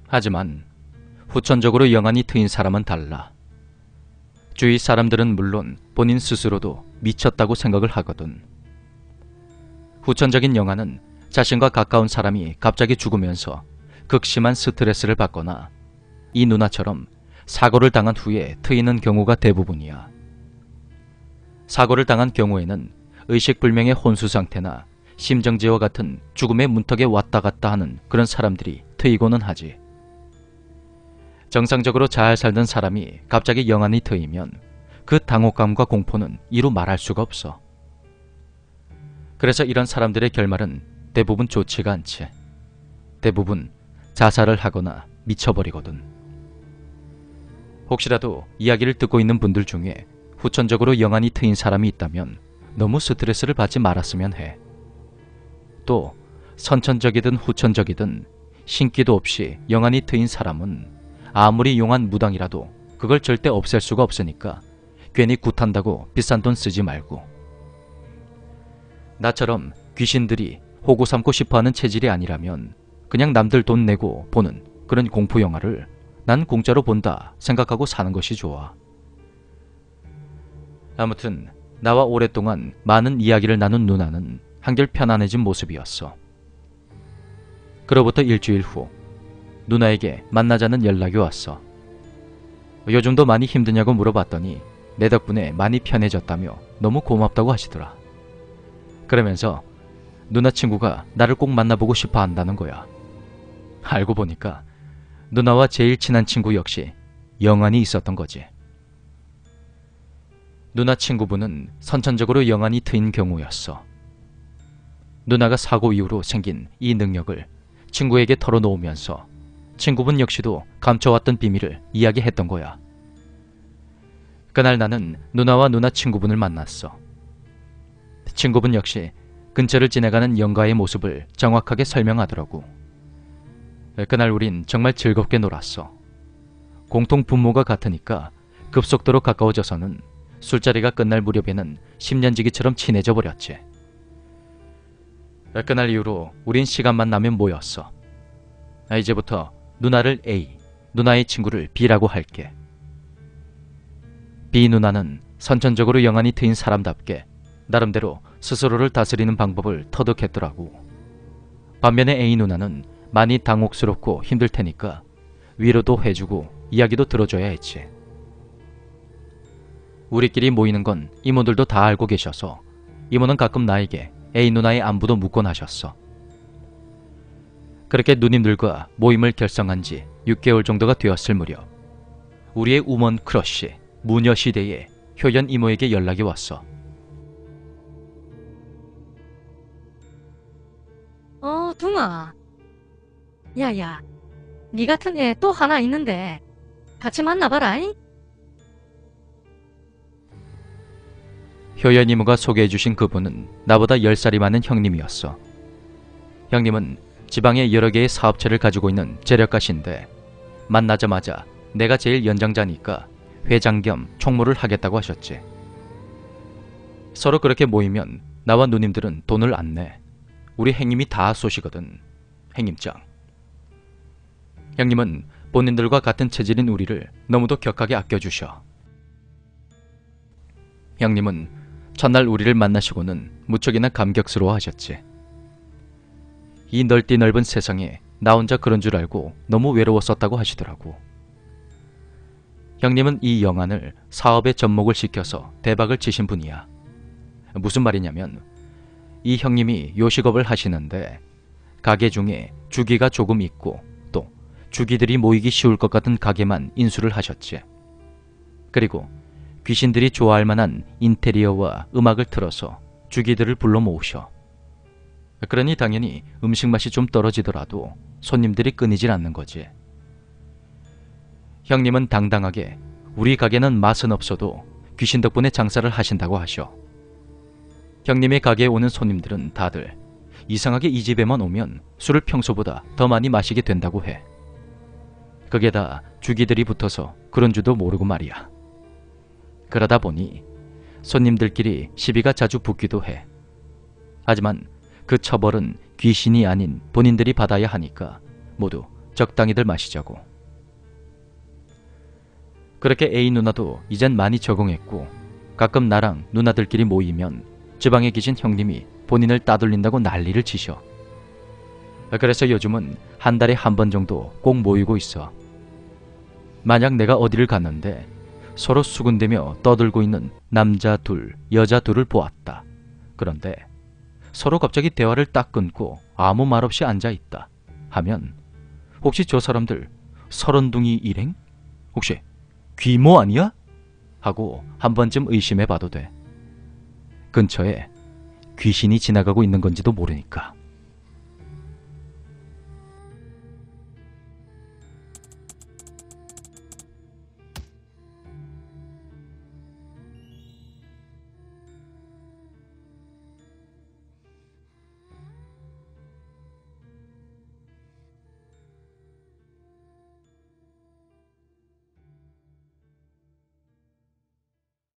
하지만 후천적으로 영안이 트인 사람은 달라. 주위 사람들은 물론 본인 스스로도 미쳤다고 생각을 하거든. 후천적인 영안은 자신과 가까운 사람이 갑자기 죽으면서 극심한 스트레스를 받거나 이 누나처럼 사고를 당한 후에 트이는 경우가 대부분이야. 사고를 당한 경우에는 의식불명의 혼수 상태나 심정지와 같은 죽음의 문턱에 왔다 갔다 하는 그런 사람들이 트이고는 하지. 정상적으로 잘 살던 사람이 갑자기 영안이 트이면 그 당혹감과 공포는 이루 말할 수가 없어. 그래서 이런 사람들의 결말은 대부분 좋지가 않지. 대부분 자살을 하거나 미쳐버리거든. 혹시라도 이야기를 듣고 있는 분들 중에 후천적으로 영안이 트인 사람이 있다면 너무 스트레스를 받지 말았으면 해. 또 선천적이든 후천적이든 신기도 없이 영안이 트인 사람은 아무리 용한 무당이라도 그걸 절대 없앨 수가 없으니까 괜히 굿한다고 비싼 돈 쓰지 말고. 나처럼 귀신들이 호구 삼고 싶어하는 체질이 아니라면 그냥 남들 돈 내고 보는 그런 공포 영화를 난 공짜로 본다 생각하고 사는 것이 좋아. 아무튼 나와 오랫동안 많은 이야기를 나눈 누나는 한결 편안해진 모습이었어. 그로부터 일주일 후 누나에게 만나자는 연락이 왔어. 요즘도 많이 힘드냐고 물어봤더니 내 덕분에 많이 편해졌다며 너무 고맙다고 하시더라. 그러면서 누나 친구가 나를 꼭 만나보고 싶어 한다는 거야. 알고 보니까 누나와 제일 친한 친구 역시 영안이 있었던 거지. 누나 친구분은 선천적으로 영안이 트인 경우였어. 누나가 사고 이후로 생긴 이 능력을 친구에게 털어놓으면서 친구분 역시도 감춰왔던 비밀을 이야기했던 거야. 그날 나는 누나와 누나 친구분을 만났어. 친구분 역시 근처를 지나가는 영가의 모습을 정확하게 설명하더라고. 그날 우린 정말 즐겁게 놀았어. 공통 분모가 같으니까 급속도로 가까워져서는 술자리가 끝날 무렵에는 10년지기처럼 친해져 버렸지. 그날 이후로 우린 시간만 나면 모였어. 이제부터 누나를 A, 누나의 친구를 B라고 할게. B 누나는 선천적으로 영안이 트인 사람답게 나름대로 스스로를 다스리는 방법을 터득했더라고. 반면에 A 누나는 많이 당혹스럽고 힘들 테니까 위로도 해주고 이야기도 들어줘야 했지. 우리끼리 모이는 건 이모들도 다 알고 계셔서 이모는 가끔 나에게 A 누나의 안부도 묻곤 하셨어. 그렇게 누님들과 모임을 결성한 지 6개월 정도가 되었을 무렵 우리의 우먼 크러쉬 무녀시대의 효연 이모에게 연락이 왔어. 둥아. 야야, 니 같은 애 또 하나 있는데 같이 만나봐라. 효연 이모가 소개해주신 그분은 나보다 10살이 많은 형님이었어. 형님은 지방에 여러 개의 사업체를 가지고 있는 재력가신데 만나자마자 내가 제일 연장자니까 회장 겸 총무를 하겠다고 하셨지. 서로 그렇게 모이면 나와 누님들은 돈을 안 내. 우리 행님이 다 쏘시거든. 행님짱. 형님은 본인들과 같은 체질인 우리를 너무도 격하게 아껴주셔. 형님은 첫날 우리를 만나시고는 무척이나 감격스러워 하셨지. 이 넓디 넓은 세상에 나 혼자 그런 줄 알고 너무 외로웠었다고 하시더라고. 형님은 이 영안을 사업에 접목을 시켜서 대박을 치신 분이야. 무슨 말이냐면 이 형님이 요식업을 하시는데 가게 중에 주기가 조금 있고 또 주기들이 모이기 쉬울 것 같은 가게만 인수를 하셨지. 그리고 귀신들이 좋아할 만한 인테리어와 음악을 틀어서 주기들을 불러 모으셔. 그러니 당연히 음식 맛이 좀 떨어지더라도 손님들이 끊이질 않는 거지. 형님은 당당하게 우리 가게는 맛은 없어도 귀신 덕분에 장사를 하신다고 하셔. 형님의 가게에 오는 손님들은 다들 이상하게 이 집에만 오면 술을 평소보다 더 많이 마시게 된다고 해. 그게 다 주기들이 붙어서 그런 줄도 모르고 말이야. 그러다 보니 손님들끼리 시비가 자주 붙기도 해. 하지만 그 처벌은 귀신이 아닌 본인들이 받아야 하니까 모두 적당히들 마시자고. 그렇게 A 누나도 이젠 많이 적응했고 가끔 나랑 누나들끼리 모이면 지방에 계신 형님이 본인을 따돌린다고 난리를 치셔. 그래서 요즘은 한 달에 한 번 정도 꼭 모이고 있어. 만약 내가 어디를 갔는데 서로 수군대며 떠들고 있는 남자 둘, 여자 둘을 보았다. 그런데 서로 갑자기 대화를 딱 끊고 아무 말 없이 앉아있다 하면 혹시 저 사람들 서른둥이 일행? 혹시 귀모 아니야? 하고 한 번쯤 의심해봐도 돼. 근처에 귀신이 지나가고 있는 건지도 모르니까.